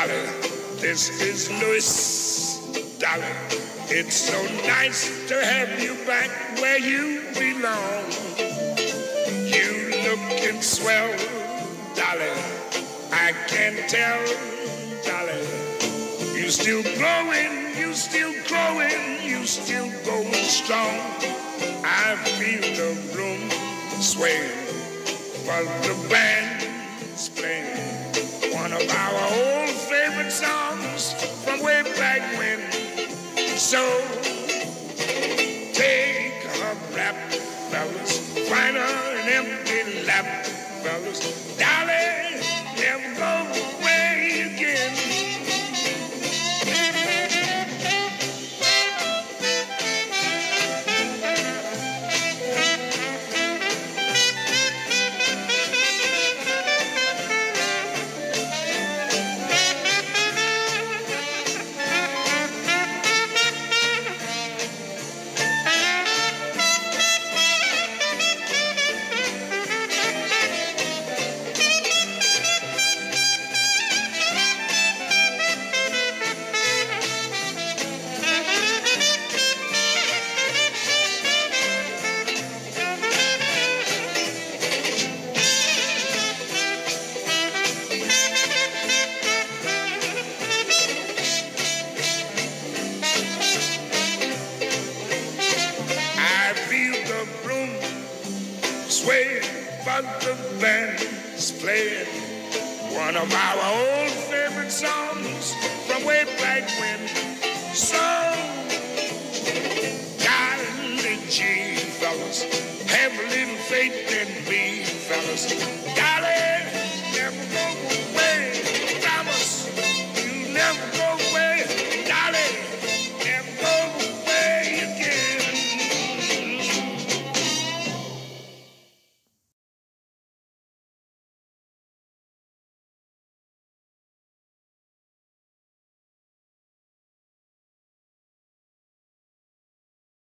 Dolly, this is Louis. Dolly, it's so nice to have you back where you belong. You looking swell, Dolly, I can tell, Dolly. You still growing, you still growing, you still going strong. I feel the room swaying, but the band's playing one of our old favorite songs from way back when. So take a rap, fellas, find an empty lap, fellas. Dolly, never go away again. The band's playing one of our old favorite songs from way back when. So, golly gee, fellas, have a little faith in me, fellas. Golly.